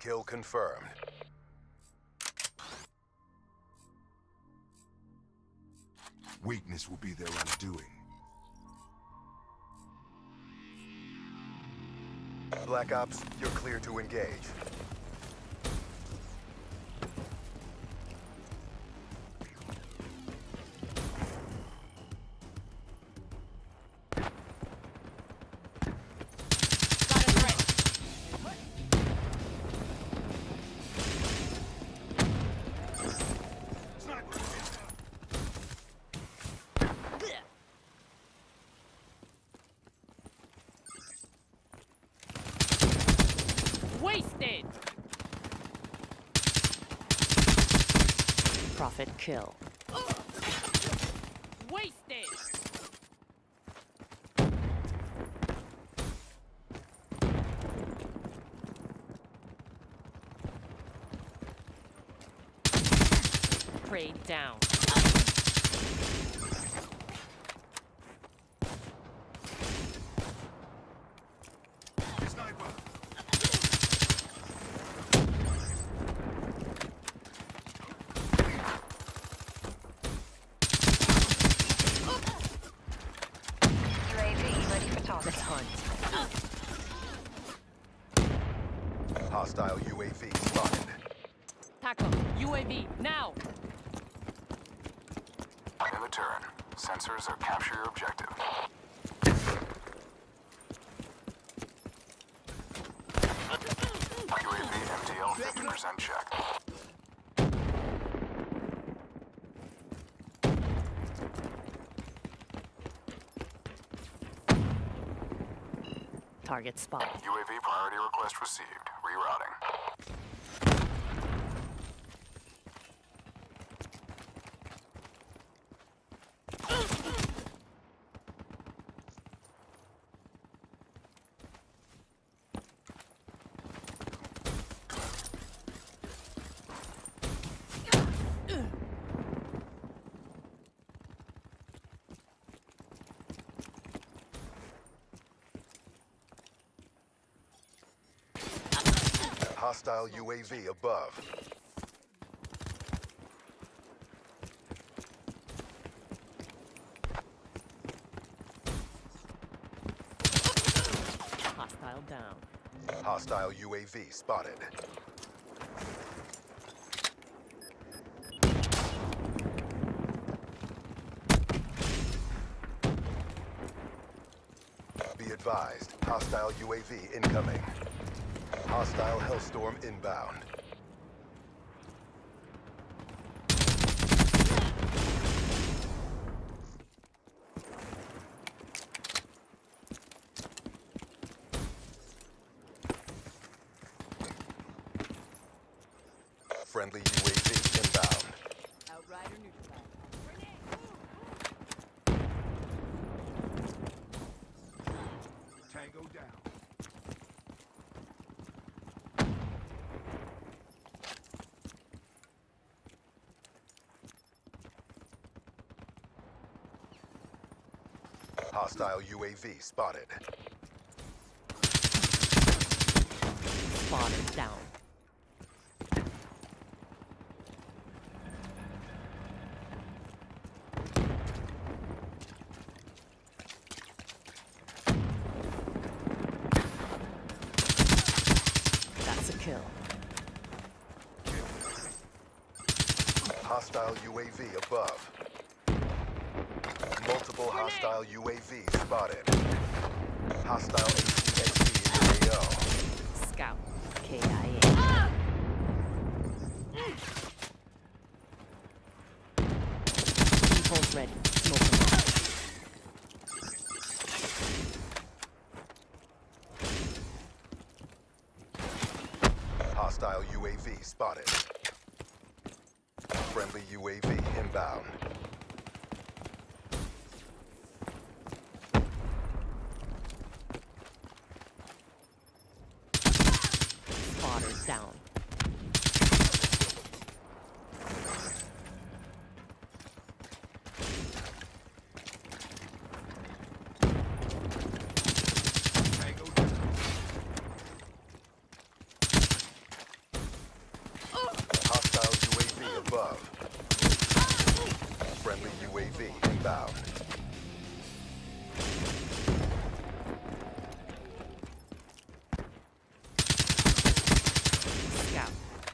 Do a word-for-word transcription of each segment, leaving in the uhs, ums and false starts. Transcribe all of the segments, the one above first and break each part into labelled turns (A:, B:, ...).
A: Kill confirmed.
B: Weakness will be their undoing.
A: Black Ops, you're clear to engage.
C: Wasted! Profit kill. Wasted! Prey down. Let's hunt.
A: Hostile U A V spotted.
C: Tackle. U A V, now!
D: In the turn. Sensors are capture your objective. U A V M T L fifty percent check.
C: Target spot.
D: U A V priority request received. Rerouting.
A: Hostile U A V above.
C: Hostile down.
A: Hostile U A V spotted. Be advised, hostile U A V incoming. Hostile Hellstorm inbound. Friendly U A V inbound.
C: Outrider neutralized.
B: Tango down.
A: Hostile U A V spotted.
C: Spotter down. That's a kill.
A: Hostile U A V above. Multiple hostile U A Vs spotted. Hostile A T S D in your A O.
C: Scout. K I A. Default ready. Smoking.
A: Hostile U A V spotted. Friendly U A V inbound.
C: Spotters down.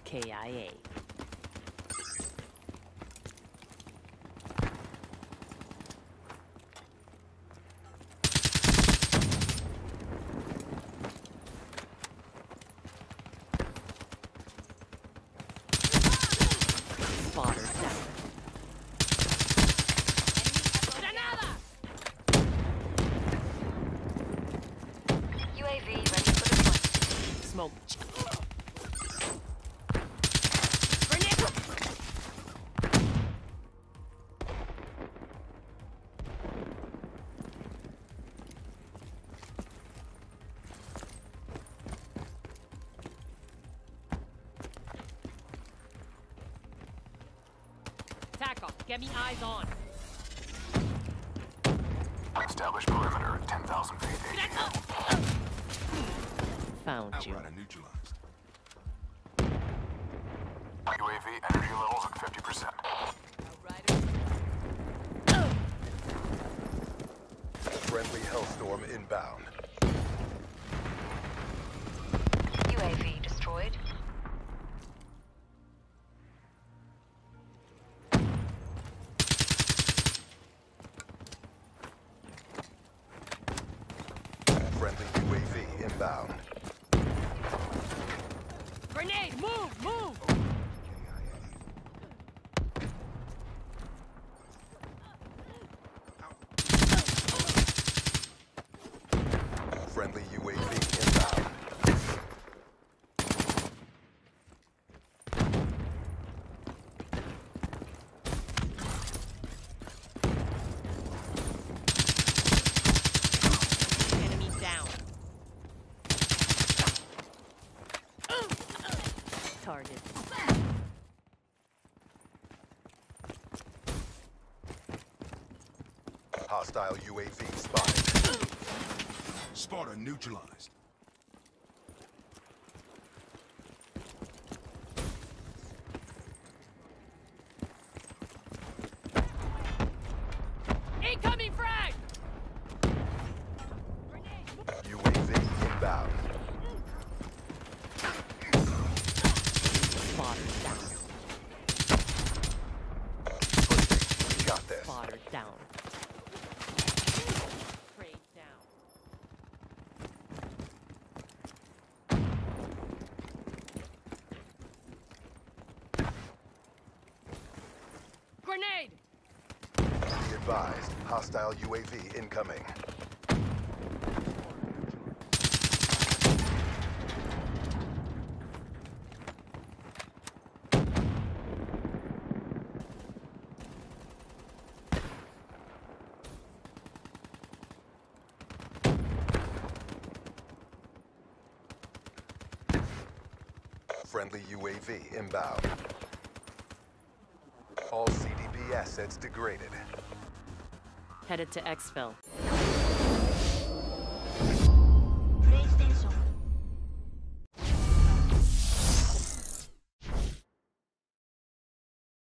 C: K I A. Spotter down.
E: U A V ready for deployment.
C: Smoke.
F: Tack off. Get me eyes on.
D: Establish perimeter at ten thousand feet.
C: Found you.
B: Outrider neutralized.
D: U A V energy levels at fifty percent.
A: Friendly Hellstorm inbound.
E: U A V destroyed.
A: Friendly U A V inbound.
F: Grenade! Move! Move!
A: Friendly U A V inbound.
F: Enemy down.
C: Target.
A: Hostile U A V spotted.
B: Sparta neutralized.
F: Incoming frag!
A: U A V inbound.
C: Spotter down.
A: We got this.
C: Spotter down.
F: Trade down. Grenade!
A: Be advised. Hostile U A V incoming. Friendly U A V inbound. All C D B assets degraded.
C: Headed to exfil.